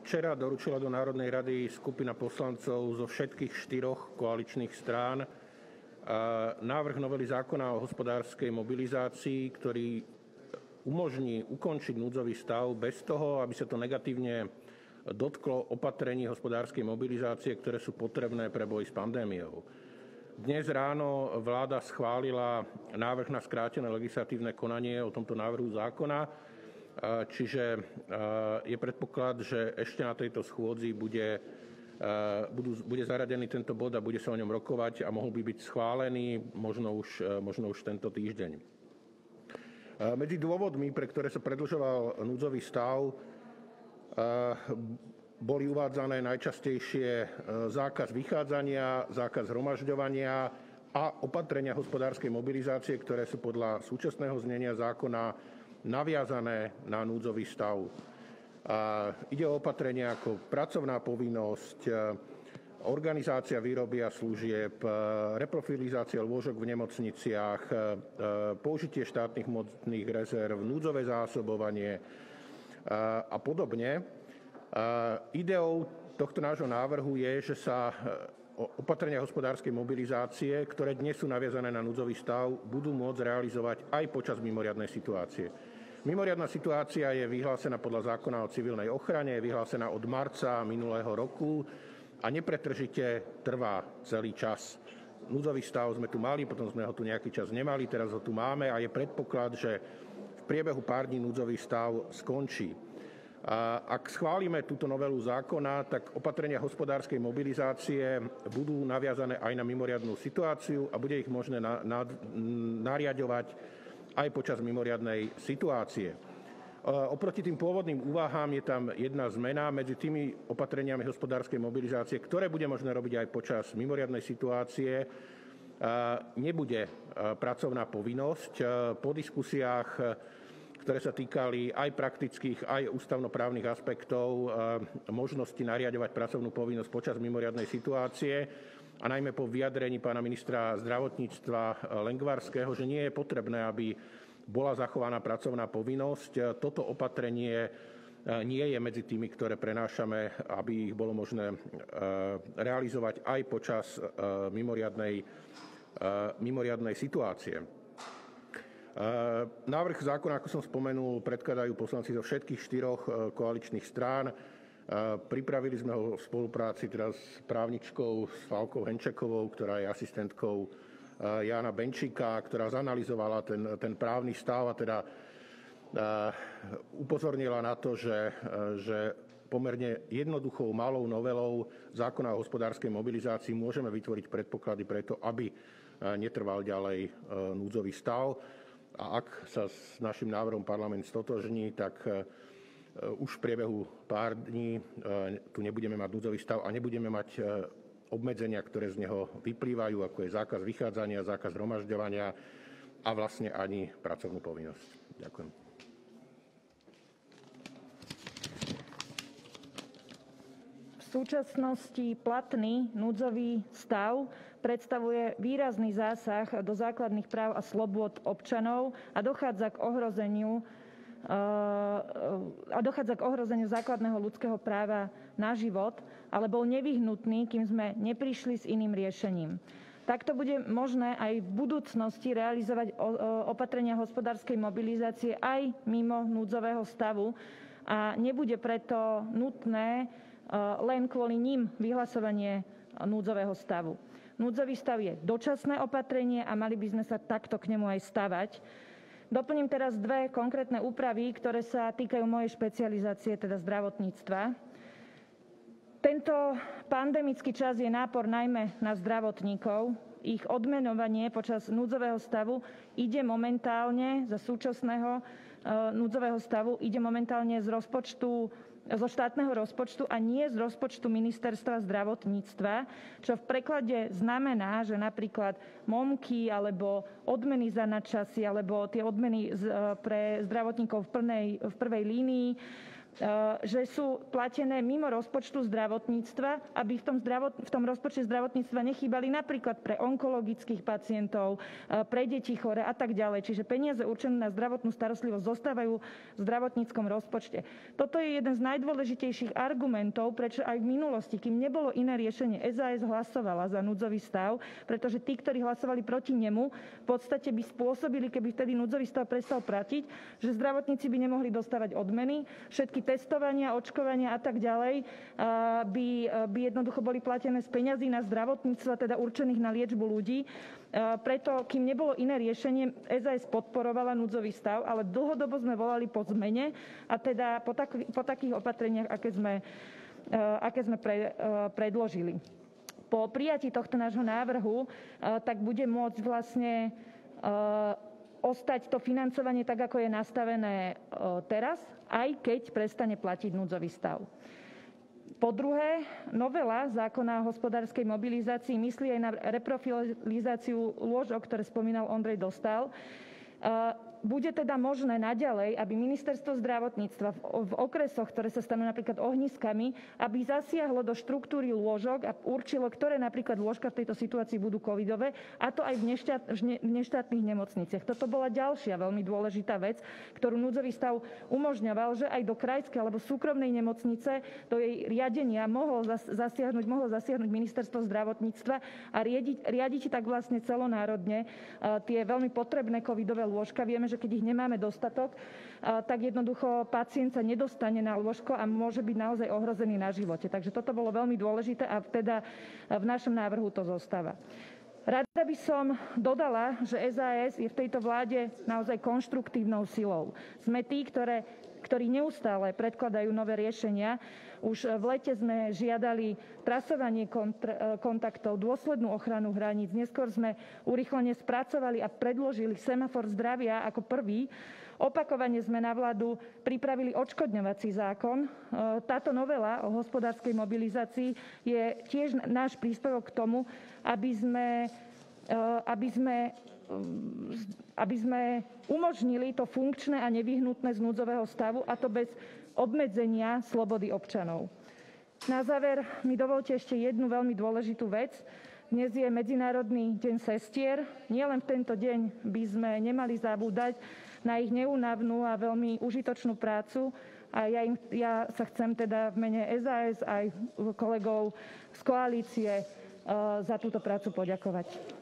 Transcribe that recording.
Včera doručila do Národnej rady skupina poslancov zo všetkých 4 koaličných strán návrh novely zákona o hospodárskej mobilizácii, ktorý umožní ukončiť núdzový stav bez toho, aby sa to negatívne dotklo opatrení hospodárskej mobilizácie, ktoré sú potrebné pre boj s pandémiou. Dnes ráno vláda schválila návrh na skrátené legislatívne konanie o tomto návrhu zákona, čiže je predpoklad, že ešte na tejto schôdzi bude zaradený tento bod a bude sa o ňom rokovať a mohol by byť schválený možno už tento týždeň. Medzi dôvodmi, pre ktoré sa predĺžoval núdzový stav, boli uvádzané najčastejšie zákaz vychádzania, zákaz zhromažďovania a opatrenia hospodárskej mobilizácie, ktoré sú podľa súčasného znenia zákona naviazané na núdzový stav. Ide o opatrenia ako pracovná povinnosť, organizácia výroby a služieb, reprofilizácia lôžok v nemocniciach, použitie štátnych hmotných rezerv, núdzové zásobovanie a podobne. Ideou tohto nášho návrhu je, že sa opatrenia hospodárskej mobilizácie, ktoré dnes sú naviazané na núdzový stav, budú môcť realizovať aj počas mimoriadnej situácie. Mimoriadna situácia je vyhlásená podľa zákona o civilnej ochrane, je vyhlásená od marca minulého roku a nepretržite trvá celý čas. Núdzový stav sme tu mali, potom sme ho tu nejaký čas nemali, teraz ho tu máme a je predpoklad, že v priebehu pár dní núdzový stav skončí. Ak schválime túto novelu zákona, tak opatrenia hospodárskej mobilizácie budú naviazané aj na mimoriadnu situáciu a bude ich možné nariaďovať aj počas mimoriadnej situácie. Oproti tým pôvodným úvahám je tam jedna zmena medzi tými opatreniami hospodárskej mobilizácie, ktoré bude možné robiť aj počas mimoriadnej situácie. Nebude pracovná povinnosť. Po diskusiách, ktoré sa týkali aj praktických, aj ústavnoprávnych aspektov možnosti nariaďovať pracovnú povinnosť počas mimoriadnej situácie a najmä po vyjadrení pána ministra zdravotníctva Lengvarského, že nie je potrebné, aby bola zachovaná pracovná povinnosť. Toto opatrenie nie je medzi tými, ktoré prenášame, aby ich bolo možné realizovať aj počas mimoriadnej situácie. Návrh zákona, ako som spomenul, predkladajú poslanci zo všetkých 4 koaličných strán. Pripravili sme ho v spolupráci teraz s právničkou s Falkou Henčekovou, ktorá je asistentkou Jána Benčíka, ktorá zanalyzovala ten právny stav a teda upozornila na to, že pomerne jednoduchou malou novelou zákona o hospodárskej mobilizácii môžeme vytvoriť predpoklady preto, aby netrval ďalej núdzový stav. A ak sa s našim návrhom parlament stotožní, tak už v priebehu pár dní tu nebudeme mať núdzový stav a nebudeme mať obmedzenia, ktoré z neho vyplývajú, ako je zákaz vychádzania, zákaz zhromažďovania a vlastne ani pracovnú povinnosť. Ďakujem. V súčasnosti platný núdzový stav predstavuje výrazný zásah do základných práv a slobôd občanov a dochádza k ohrozeniu základného ľudského práva na život, ale bol nevyhnutný, kým sme neprišli s iným riešením. Takto bude možné aj v budúcnosti realizovať opatrenia hospodárskej mobilizácie aj mimo núdzového stavu a nebude preto nutné len kvôli ním vyhlasovanie núdzového stavu. Núdzový stav je dočasné opatrenie a mali by sme sa takto k nemu aj stavať. Doplním teraz 2 konkrétne úpravy, ktoré sa týkajú mojej špecializácie, teda zdravotníctva. Tento pandemický čas je nápor najmä na zdravotníkov. Ich odmenovanie počas núdzového stavu ide momentálne za súčasného núdzového stavu ide momentálne zo štátneho rozpočtu a nie z rozpočtu Ministerstva zdravotníctva, čo v preklade znamená, že napríklad MOMky alebo odmeny za nadčasy alebo tie odmeny pre zdravotníkov v prvej línii že sú platené mimo rozpočtu zdravotníctva, aby v tom rozpočte zdravotníctva nechýbali napríklad pre onkologických pacientov, pre deti chore a tak ďalej. Čiže peniaze určené na zdravotnú starostlivosť zostávajú v zdravotníckom rozpočte. Toto je jeden z najdôležitejších argumentov, prečo aj v minulosti, kým nebolo iné riešenie, SAS hlasovala za núdzový stav, pretože tí, ktorí hlasovali proti nemu, v podstate by spôsobili, keby vtedy núdzový stav prestal platiť, že zdravotníci by nemohli dostávať odmeny, všetky testovania, očkovania a tak ďalej by jednoducho boli platené z peňazí na zdravotníctvo, teda určených na liečbu ľudí. Preto, kým nebolo iné riešenie, SAS podporovala núdzový stav, ale dlhodobo sme volali po zmene a teda po takých opatreniach, aké sme predložili. Po prijatí tohto nášho návrhu tak bude môcť vlastne ostať to financovanie tak, ako je nastavené teraz, aj keď prestane platiť núdzový stav. Po druhé, novela zákona o hospodárskej mobilizácii myslí aj na reprofilizáciu lôžok, ktoré spomínal Ondrej Dostál. Bude teda možné naďalej, aby ministerstvo zdravotníctva v okresoch, ktoré sa stanú napríklad ohniskami, aby zasiahlo do štruktúry lôžok a určilo, ktoré napríklad lôžka v tejto situácii budú covidové, a to aj v neštátnych nemocniciach. Toto bola ďalšia veľmi dôležitá vec, ktorú núdzový stav umožňoval, že aj do krajskej alebo súkromnej nemocnice do jej riadenia mohlo zasiahnuť ministerstvo zdravotníctva a riadiť tak vlastne celonárodne tie veľmi potrebné covidové lôžka. Vieme, že keď ich nemáme dostatok, tak jednoducho pacient sa nedostane na lôžko a môže byť naozaj ohrozený na živote. Takže toto bolo veľmi dôležité a teda v našom návrhu to zostáva. Rada by som dodala, že SAS je v tejto vláde naozaj konštruktívnou silou. Sme tí, ktorí neustále predkladajú nové riešenia. Už v lete sme žiadali trasovanie kontaktov, dôslednú ochranu hraníc. Neskôr sme urýchlene spracovali a predložili semafor zdravia ako prvý. Opakovane sme na vládu pripravili odškodňovací zákon. Táto novela o hospodárskej mobilizácii je tiež náš príspevok k tomu, aby sme umožnili to funkčné a nevyhnutné z núdzového stavu, a to bez obmedzenia slobody občanov. Na záver mi dovolte ešte jednu veľmi dôležitú vec. Dnes je Medzinárodný deň sestier. Nielen v tento deň by sme nemali zabúdať na ich neúnavnú a veľmi užitočnú prácu. A ja sa chcem teda v mene SAS aj kolegov z koalície za túto prácu poďakovať.